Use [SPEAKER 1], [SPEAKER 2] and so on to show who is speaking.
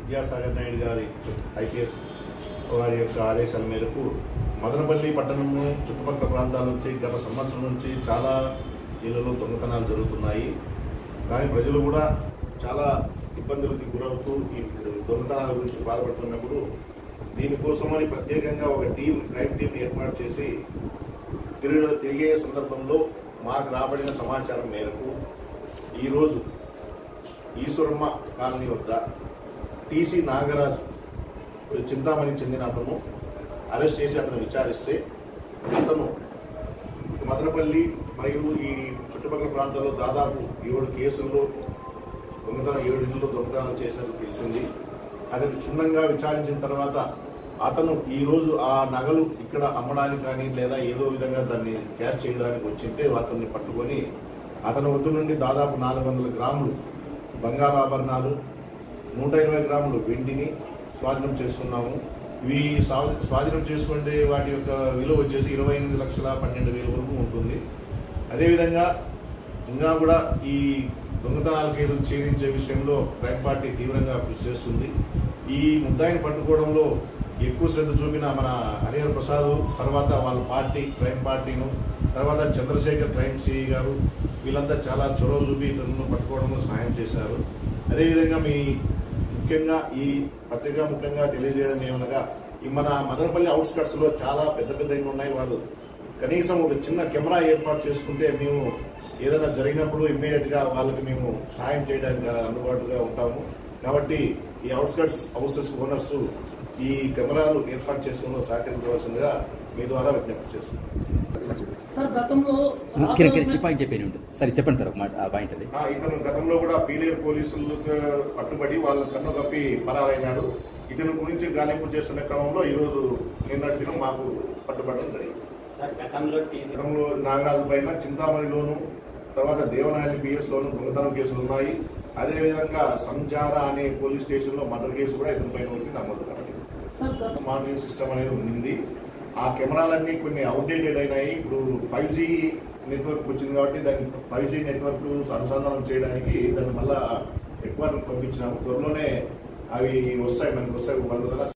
[SPEAKER 1] విద్యాసాగర్ నాయుడు గారి ఐపీఎస్ వారి యొక్క ఆదేశాల మేరకు మదనపల్లి పట్టణము చుట్టుపక్కల ప్రాంతాల నుంచి గత సంవత్సరం నుంచి చాలా ఇళ్లలో దొంగతనాలు జరుగుతున్నాయి. కానీ ప్రజలు కూడా చాలా ఇబ్బందులకి గురవుతూ ఈ దొంగతనాల గురించి బాధపడుతున్నప్పుడు దీనికోసమని ప్రత్యేకంగా ఒక క్రైమ్ టీం ఏర్పాటు చేసి తిరిగే సందర్భంలో మాకు రాబడిన సమాచారం మేరకు ఈరోజు ఈశ్వరమ్మ కాలనీ వద్ద టీసీ నాగరాజు చింతామణికి చెందిన అతను అరెస్ట్ చేసి అతను విచారిస్తే అతను మదనపల్లి మరియు ఈ చుట్టుపక్కల ప్రాంతాల్లో దాదాపు 7 కేసుల్లో 7 ఇళ్లలో దొంగతనం చేసినట్టు తెలిసింది. అతను క్షుణ్ణంగా విచారించిన తర్వాత అతను ఈరోజు ఆ నగలు ఇక్కడ అమ్మడానికి కానీ లేదా ఏదో విధంగా దాన్ని క్యాష్ చేయడానికి వచ్చింటే అతన్ని పట్టుకొని అతని వద్ద నుండి దాదాపు 400 గ్రాములు బంగారు ఆభరణాలు 120 గ్రాములు వెండిని స్వాధీనం చేసుకున్నాము. ఇవి స్వాధీనం చేసుకుంటే వాటి యొక్క విలువ వచ్చేసి 28,12,000 వరకు ఉంటుంది. అదేవిధంగా ఇంకా కూడా ఈ దొంగతనాల కేసులు ఛేదించే విషయంలో క్రైమ్ పార్టీ తీవ్రంగా కృషి చేస్తుంది. ఈ ముద్దాయిని పట్టుకోవడంలో ఎక్కువ శ్రద్ధ చూపిన మన హరిహర ప్రసాద్, తర్వాత వాళ్ళ పార్టీ క్రైమ్ పార్టీను, తర్వాత చంద్రశేఖర్ క్రైమ్ సిఐ గారు వీళ్ళంతా చాలా చొరవ చూపి ఇతరులను పట్టుకోవడంలో సహాయం చేశారు. అదేవిధంగా ముఖ్యంగా ఈ పత్రిక ముఖ్యంగా తెలియజేయడం ఏమనగా ఈ మన మదనపల్లి అవుట్స్కట్స్ లో చాలా పెద్ద ఇళ్ళు ఉన్నాయి. వాళ్ళు కనీసం ఒక చిన్న కెమెరా ఏర్పాటు చేసుకుంటే మేము ఏదైనా జరిగినప్పుడు ఇమ్మీడియట్ గా వాళ్ళకి మేము సహాయం చేయడానికి అందుబాటుగా ఉంటాము. కాబట్టి ఈ అవుట్స్కట్స్ హౌసెస్ ఓనర్స్ ఈ కెమెరాలు ఏర్పాటు చేసుకోవడంలో సహకరించవలసిందిగా మీ ద్వారా విజ్ఞప్తి చేస్తున్నాం. ఇతను గతంలో కూడా పీలేరు పోలీసులకు పట్టుబడి వాళ్ళ కన్ను కప్పి పరారైనాడు. ఇతని గురించి గాలింపు చేస్తున్న క్రమంలో ఈ రోజు నిన్నటి దినం మాకు పట్టుబడడం జరిగింది. గతంలో నాగరాజు పైన చింతామణిలోను, తర్వాత దేవనాయని పిఎస్ లోను దొంగతనం కేసులు ఉన్నాయి. అదేవిధంగా సంజారా అనే పోలీస్ స్టేషన్ లో మర్డర్ కేసు కూడా ఇతని పైన నమోదు కాబట్టి మానిటరింగ్ సిస్టమ్ అనేది ఉంది. ఆ కెమెరాలన్నీ కొన్ని అవుట్డేటెడ్ అయినాయి. ఇప్పుడు 5G నెట్వర్క్ వచ్చింది కాబట్టి దాన్ని 5G నెట్వర్క్ అనుసంధానం చేయడానికి దాన్ని మళ్ళా హెడ్ క్వార్టర్ పంపించినాము. త్వరలోనే అవి వస్తాయి, మనకు వస్తాయి. 100